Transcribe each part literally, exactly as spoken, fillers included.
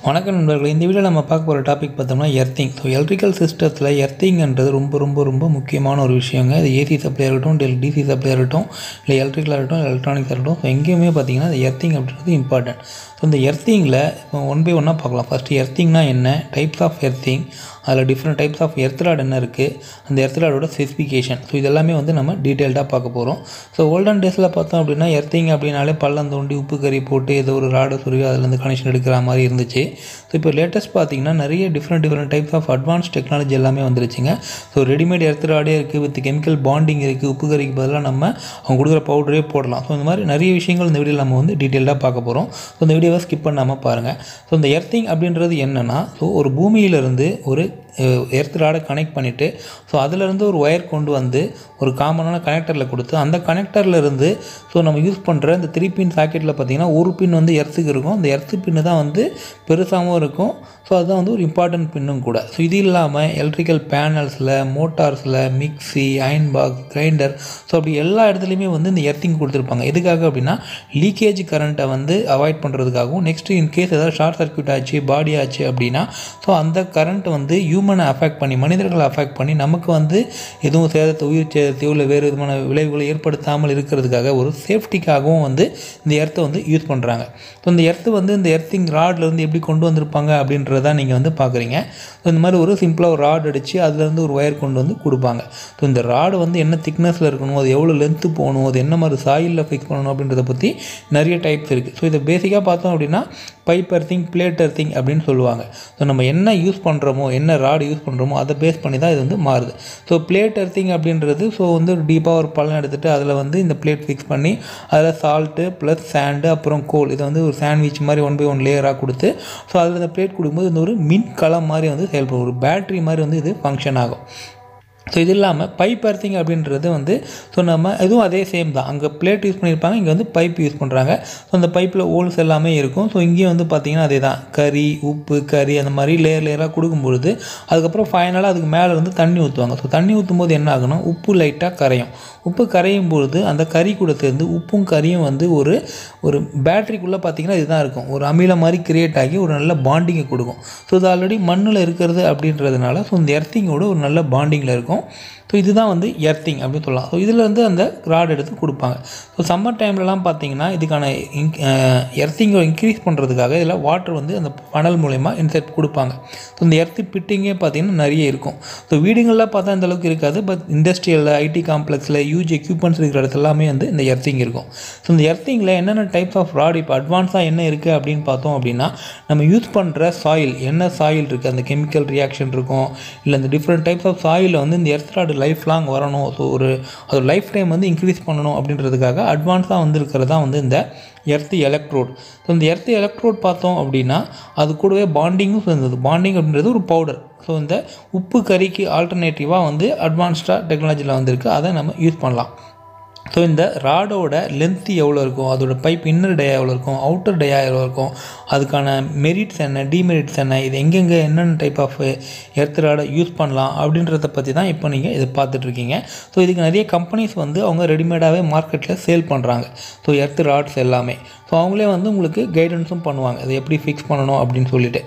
வணக்கம் நண்பர்களே, இந்த வீடியோவில் நம்ம பார்க்க போகிற டாபிக் பார்த்தோம்னா எர்த்திங். ஸோ எலக்ட்ரிக்கல் சிஸ்டத்தில் எர்த்திங்ன்றது ரொம்ப ரொம்ப ரொம்ப முக்கியமான ஒரு விஷயங்க. இது ஏசி சப்ளை இருக்கட்டும், இல்லை டிசி சப்ளை இருக்கட்டும், இல்லை எலக்ட்ரிக்கலாக இருக்கட்டும், எலக்ட்ரானிக்ஸ் இருக்கட்டும், ஸோ எங்கேயுமே பார்த்தீங்கன்னா இந்த எர்த்திங் அப்படின்றது இம்பார்ட்டன்ட். ஸோ இந்த எர்த்திங்கில் இப்போ ஒன் பை ஒன்னாக பார்க்கலாம். ஃபஸ்ட்டு எர்த்திங்னா என்ன, டைப்ஸ் ஆஃப் எர்த்திங், அதில் டிஃப்ரெண்ட் டைப்ஸ் ஆஃப் எர்த்ராட் என்ன இருக்குது, அந்த எர்த்ராடோட ஸ்பெசிஃபிகேஷன், ஸோ இதெல்லாமே வந்து நம்ம டீட்டெயில்டாக பார்க்க போகிறோம். ஸோ ஓல்டன் டேஸில் பார்த்தோம் அப்படின்னா எர்த்திங் அப்படின்னாலே பள்ளம் தோண்டி உப்பு கறி போட்டு ஏதோ ஒரு ராடை சொருவி அதுலேருந்து கனெக்ஷன் எடுக்கிற மாதிரி இருந்துச்சு. ஸோ இப்போ லேட்டஸ்ட் பார்த்தீங்கன்னா நிறைய different different types of advance technology எல்லாமே வந்துருச்சுங்க. ஸோ ரெடிமேட் எர்த்ராடே இருக்குது, வித் கெமிக்கல் பாண்டிங் இருக்குது. உப்பு கறிக்கு பதிலாக நம்ம அவங்க கொடுக்குற பவுடரே போடலாம். ஸோ இந்த மாதிரி நிறைய விஷயங்கள் இந்த வீடியோவில் நம்ம வந்து டீட்டெயிலாக பார்க்க போகிறோம். ஸோ இந்த வீடியோவை ஸ்கிப் பண்ணாமல் பாருங்கள். ஸோ இந்த எர்த்திங் அப்படின்றது என்னென்னா, ஸோ ஒரு பூமியிலிருந்து ஒரு எர்த் ராடை கனெக்ட் பண்ணிவிட்டு, ஸோ அதிலேருந்து ஒரு ஒயர் கொண்டு வந்து ஒரு காமனான கனெக்டரில் கொடுத்து, அந்த கனெக்டரில் இருந்து ஸோ நம்ம யூஸ் பண்ணுற இந்த த்ரீ பின் சாக்கெட்டில் பார்த்திங்கன்னா ஒரு பின் வந்து எர்த்துக்கு இருக்கும். அந்த எர்த்து பின்னு தான் வந்து பெருசாகவும் இருக்கும். ஸோ அதுதான் வந்து ஒரு இம்பார்ட்டன்ட் பின்னும் கூட. ஸோ இது இல்லாமல் எலக்ட்ரிக்கல் பேனல்ஸில், மோட்டார்ஸில், mixie, iron box, grinder, so அப்படி எல்லா இடத்துலையுமே வந்து இந்த எர்த்திங் கொடுத்துருப்பாங்க. எதுக்காக அப்படின்னா லீக்கேஜ் கரண்ட்டை வந்து அவாய்ட் பண்ணுறதுக்காகவும், நெக்ஸ்ட்டு இன்கேஸ் ஏதாவது ஷார்ட் சர்க்யூட் ஆச்சு, பாடி ஆச்சு அப்படின்னா ஸோ அந்த கரண்ட் வந்து ஹியூமனை அஃபெக்ட் பண்ணி, மனிதர்களை அஃபெக்ட் பண்ணி நமக்கு வந்து எதுவும் சேதத்தை, உயிர் சேதத்தையோ இல்லை வேறு விதமான விளைவுகளை ஏற்படுத்தாமல் இருக்கிறதுக்காக ஒரு சேஃப்டிக்காகவும் வந்து இந்த எர்த்தை வந்து யூஸ் பண்ணுறாங்க. ஸோ இந்த எர்த்து வந்து இந்த எர்த்திங் ராட்லேருந்து எப்படி கொண்டு வந்திருப்பாங்க அப்படின்றதான் நீங்கள் வந்து பார்க்குறீங்க. ஸோ இந்த மாதிரி ஒரு சிம்பிளாக ஒரு ராட் அடித்து அதுலேருந்து ஒரு ஒயர் கொண்டு வந்து கொடுப்பாங்க. ஸோ இந்த ராடு வந்து என்ன திக்னஸில் இருக்கணும், அது எவ்வளோ லென்த்து போகணும், அது என்ன மாதிரி சாயிலில் ஃபிக்ஸ் பண்ணணும் அப்படின்றத பற்றி நிறைய டைப்ஸ் இருக்குது. ஸோ இதை பேசிக்காக பார்த்தோம் அப்படின்னா பைப் எர்த்திங், பிளேட் எர்த்திங் அப்படின்னு சொல்லுவாங்க. ஸோ நம்ம என்ன யூஸ் பண்ணுறோமோ, என்ன ராடு யூஸ் பண்ணுறோமோ அதை பேஸ் பண்ணி தான் இது வந்து மாறுது. ஸோ பிளேட் எர்த்திங் அப்படின்றது ஸோ வந்து ஒரு டீப்பாக ஒரு பள்ளம் எடுத்துகிட்டு அதில் வந்து இந்த பிளேட் ஃபிக்ஸ் பண்ணி அதில் சால்ட்டு ப்ளஸ் சாண்டு அப்புறம் கோல், இதை வந்து ஒரு சாண்ட்விச் மாதிரி ஒன் பை ஒன் லேயராக கொடுத்து ஸோ அதில் இந்த பிளேட் கொடுக்கும்போது இந்த ஒரு மின் களம் மாதிரி வந்து செயல்படும், ஒரு பேட்ரி மாதிரி வந்து இது ஃபங்க்ஷன் ஆகும். ஸோ இது இல்லாமல் பைப் எர்த்திங் அப்படின்றது வந்து ஸோ நம்ம இதுவும் அதே சேம் தான். அங்கே பிளேட் யூஸ் பண்ணியிருப்பாங்க, இங்கே வந்து பைப் யூஸ் பண்ணுறாங்க. ஸோ அந்த பைப்பில் ஹோல்ஸ் எல்லாமே இருக்கும். ஸோ இங்கேயும் வந்து பார்த்திங்கன்னா அதே தான், கறி, உப்பு, கறி அந்த மாதிரி லேயர் லேயராக கொடுக்கும்பொழுது அதுக்கப்புறம் ஃபைனலாக அதுக்கு மேலே வந்து தண்ணி ஊற்றுவாங்க. ஸோ தண்ணி ஊற்றும் போது என்ன ஆகுனா உப்பு லைட்டாக கரையும். உப்பு கரையும் பொழுது அந்த கறி கூட சேர்ந்து உப்பும் கறியும் வந்து ஒரு ஒரு பேட்டரிக்குள்ளே பார்த்திங்கன்னா இதுதான் இருக்கும், ஒரு அமில மாதிரி கிரியேட் ஆகி ஒரு நல்ல பாண்டிங்கை கொடுக்கும். ஸோ இது ஆல்ரெடி மண்ணில் இருக்கிறது அப்படின்றதுனால ஸோ இந்த எர்த்திங்கோட ஒரு நல்ல பாண்டிங்கில் இருக்கும். ஸோ இதுதான் வந்து எர்த்திங் அப்படின்னு சொல்லலாம். ஸோ இதில் வந்து அந்த ராட் எடுத்து கொடுப்பாங்க. ஸோ சம்மர் டைம்லலாம் பார்த்திங்கன்னா இதுக்கான இன்க் எர்த்திங்கை இன்க்ரீஸ் பண்ணுறதுக்காக இதில் வாட்டர் வந்து அந்த ஃபனல் மூலயமா இன்செர்ட் கொடுப்பாங்க. ஸோ இந்த எர்த்து பிட்டிங்கே பார்த்திங்கன்னா நிறைய இருக்கும். ஸோ வீடுகளில் பார்த்தா இந்த அளவுக்கு இருக்காது, பட் இண்டஸ்ட்ரியலில், ஐடி காம்ப்ளெக்ஸில், யூஜி எக்யூப்மெண்ட்ஸ் இருக்கிற இடத்துல எல்லாமே வந்து இந்த எர்த்திங் இருக்கும். ஸோ இந்த எர்த்திங்கில் என்னென்ன டைப்ஸ் ஆஃப் ராட் இப்போ அட்வான்ஸாக என்ன இருக்குது அப்படின்னு பார்த்தோம் அப்படின்னா, நம்ம யூஸ் பண்ணுற சாயில், என்ன சாயில் இருக்குது, அந்த கெமிக்கல் ரியாக்ஷன் இருக்கும், இல்லை இந்த டிஃப்ரெண்ட் டைப்ஸ் ஆஃப் சாயிலில் வந்து இந்த எர்த் ராடு லைஃப் லாங் வரணும், ஸோ ஒரு அது லைஃப் டைம் வந்து இன்க்ரீஸ் பண்ணணும் அப்படின்றதுக்காக அட்வான்ஸாக வந்து இருக்கிறது தான் வந்து இந்த எர்த் எலக்ட்ரோட். ஸோ இந்த எர்த் எலக்ட்ரோட் பார்த்தோம் அப்படின்னா அது கூடவே பாண்டிங்கும் சேர்ந்தது. பாண்டிங் அப்படின்றது ஒரு பவுடர். ஸோ இந்த உப்பு கறிக்கு ஆல்டர்னேட்டிவாக வந்து அட்வான்ஸ்டாக டெக்னாலஜியில் வந்துருக்கு, அதை நம்ம யூஸ் பண்ணலாம். ஸோ இந்த ராடோட லென்த்து எவ்வளோ இருக்கும், அதோட பைப் இன்னர் டயா எவ்வளோ இருக்கும், அவுட்டர் டயா எவ்வளோ இருக்கும், அதுக்கான மெரிட்ஸ் என்ன, டிமெரிட்ஸ் என்ன, இது எங்கெங்கே என்னென்ன டைப் ஆஃப் எர்த் ராடை யூஸ் பண்ணலாம் அப்படின்றத பற்றி தான் இப்போ நீங்கள் இதை பார்த்துட்ருக்கீங்க. ஸோ இதுக்கு நிறைய கம்பெனிஸ் வந்து அவங்க ரெடிமேடாகவே மார்க்கெட்டில் சேல் பண்ணுறாங்க. ஸோ எர்த் ராட்ஸ் எல்லாமே ஸோ அவங்களே வந்து உங்களுக்கு கைடன்ஸும் பண்ணுவாங்க, அதை எப்படி ஃபிக்ஸ் பண்ணணும் அப்படின்னு சொல்லிட்டு.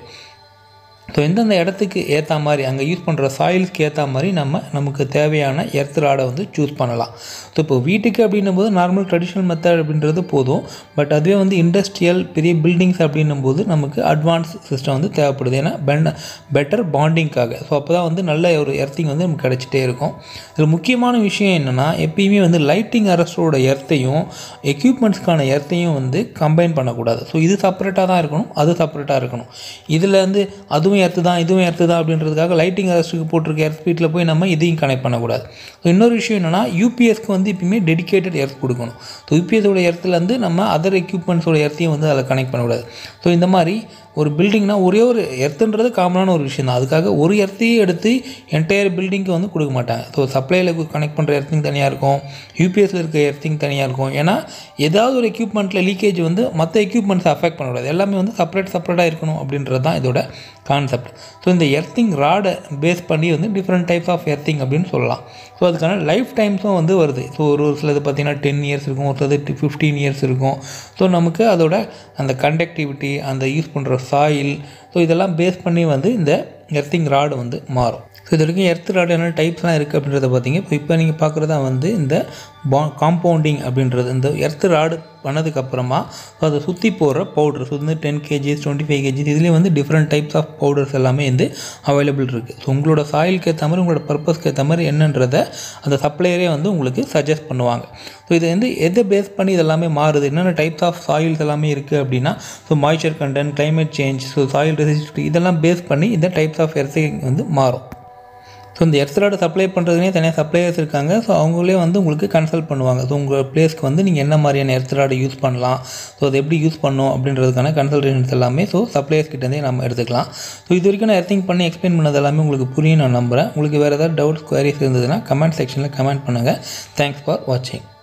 ஸோ எந்தெந்த இடத்துக்கு ஏற்ற மாதிரி, அங்கே யூஸ் பண்ணுற சாயில்ஸ்க்கு ஏற்ற மாதிரி நம்ம நமக்கு தேவையான எர்த் ராடை வந்து சூஸ் பண்ணலாம். ஸோ இப்போ வீட்டுக்கு அப்படின்னும் போது நார்மல் ட்ரெடிஷ்னல் மெத்தட் அப்படின்றது போதும். பட் அதுவே வந்து இண்டஸ்ட்ரியல் பெரிய பில்டிங்ஸ் அப்படின்னும் போது நமக்கு அட்வான்ஸ் சிஸ்டம் வந்து தேவைப்படுது. ஏன்னா பென் பெட்டர் பாண்டிங்காக. ஸோ அப்போ தான் வந்து நல்ல ஒரு எர்த்திங் வந்து நமக்கு கிடச்சிட்டே இருக்கும். இதில் முக்கியமான விஷயம் என்னென்னா, எப்பயுமே வந்து லைட்டிங் அரஸ்டரோட எர்த்தையும் எக்யூப்மெண்ட்ஸ்க்கான எர்த்தையும் வந்து கம்பைன் பண்ணக்கூடாது. ஸோ இது செப்பரேட்டாக தான் இருக்கணும், அது செப்பரேட்டாக இருக்கணும். இதில் வந்து அதுவும் எர்த்து தான் இதுவும் எர்த்து தான் அப்படின்றதுக்காக லைட்டிங் அரஸ்ட்டுக்கு போட்டிருக்க எர்த் ஸ்பீட்டில் போய் நம்ம இதையும் கனெக்ட் பண்ணக்கூடாது. ஸோ இன்னொரு விஷயம் என்னென்னா, யூபிஎஸ்க்கு வந்து எப்பயுமே டெடிக்கேட்டட் எர்த் கொடுக்கணும். ஸோ யூபிஎஸோட எர்த்துலேருந்து நம்ம அதர் எக்யூப்மெண்ட்ஸோட எர்த்தையும் வந்து அதில் கனெக்ட் பண்ணக்கூடாது. ஸோ இந்த மாதிரி ஒரு பில்டிங்னால் ஒரே ஒரு எர்த்துன்றது காமனான ஒரு விஷயம் தான். அதுக்காக ஒரு எர்த்தையே எடுத்து என்டையர் பில்டிங்க்கு வந்து கொடுக்க மாட்டாங்க. ஸோ சப்ளையில் கனெக்ட் பண்ணுற எர்த்திங் தனியாக இருக்கும், யூபிஎஸ்சில் இருக்க எர்த்திங் தனியாக இருக்கும். ஏன்னா ஏதாவது ஒரு எக்யூப்மெண்ட்டில் லீக்கேஜ் வந்து மற்ற எக்யூப்மெண்ட்ஸை அஃபெக்ட் பண்ணக்கூடாது, எல்லாமே வந்து செப்பரேட் செப்பரேட்டாக இருக்கணும் அப்படின்றது தான் இதோட கான்செப்ட். ஸோ இந்த எர்த்திங் ராடை பேஸ் பண்ணி வந்து டிஃப்ரெண்ட் டைப்ஸ் ஆஃப் எர்த்திங் அப்படின்னு சொல்லலாம். ஸோ அதுக்கான லைஃப் டைம்ஸும் வந்து வருது. ஸோ ஒரு ஒரு சிலது பார்த்திங்கன்னா டென் இயர்ஸ் இருக்கும், ஒரு சிலது ஃபிஃப்டீன் இயர்ஸ் இருக்கும். ஸோ நமக்கு அதோட அந்த கண்டக்டிவிட்டி, அந்த யூஸ் பண்ணுற சாயில், ஸோ இதெல்லாம் பேஸ் பண்ணி வந்து இந்த எர்த்திங் ராடு வந்து மாறும். ஸோ இது வரைக்கும் எர்த் ராடு என்ன டைப்ஸ்லாம் இருக்குது அப்படின்றத பார்த்தீங்க. இப்போ இப்போ நீங்கள் பார்க்குறதா வந்து இந்த பா காம்பவுண்டிங் அப்படின்றது இந்த எர்த் ராடு பண்ணதுக்கப்புறமா அதை சுற்றி போடுற பவுடர். ஸோ வந்து ten kgs twenty five kgs இதுலேயும் வந்து டிஃப்ரெண்ட் டைப்ஸ் ஆஃப் பவுடர்ஸ் எல்லாமே வந்து அவைலபிள் இருக்குது. ஸோ உங்களோட சாயிலுக்கு ஏற்ற மாதிரி உங்களோட பர்பஸ்க்கு ஏற்ற மாதிரி என்னன்றதை அந்த சப்ளையரே வந்து உங்களுக்கு சஜஸ்ட் பண்ணுவாங்க. ஸோ இது வந்து எதை பேஸ் பண்ணி இதெல்லாமே மாறுது, என்னென்ன டைப்ஸ் ஆஃப் சாயில்ஸ் எல்லாமே இருக்குது அப்படின்னா so moisture content, climate change, so soil resistivity இதெல்லாம் பேஸ் பண்ணி இந்த டைப்ஸ் ஆஃப் எர்த்திங் வந்து மாறும். ஸோ இந்த எர்த் ராடு சப்ளை பண்ணுறதுனே தனியாக சப்ளையர்ஸ் இருக்காங்க. ஸோ அவங்களே வந்து உங்களுக்கு கன்சல்ட் பண்ணுவாங்க. ஸோ உங்கள் பிளேஸ்க்கு வந்து நீங்கள் என்ன மாதிரியான எர்த் ராடு யூஸ் பண்ணலாம், ஸோ அது எப்படி யூஸ் பண்ணணும் அப்படின்றதுக்கான கன்சல்டேஷன்ஸ் எல்லாமே ஸோ சப்ளையர்ஸ் கிட்டேருந்தே நம்ம எடுத்துக்கலாம். ஸோ இது வரைக்கும் நான் எர்த்திங் பண்ணி எக்ஸ்பிளைன் பண்ணது எல்லாமே உங்களுக்கு புரியும் நான் நம்புகிறேன். உங்களுக்கு வேறு ஏதாவது டவுட்ஸ் குவரிஸ் இருந்ததுன்னா கமெண்ட் செக்ஷனில் கமெண்ட் பண்ணுங்கள். தேங்க்ஸ் ஃபார் வாட்சிங்.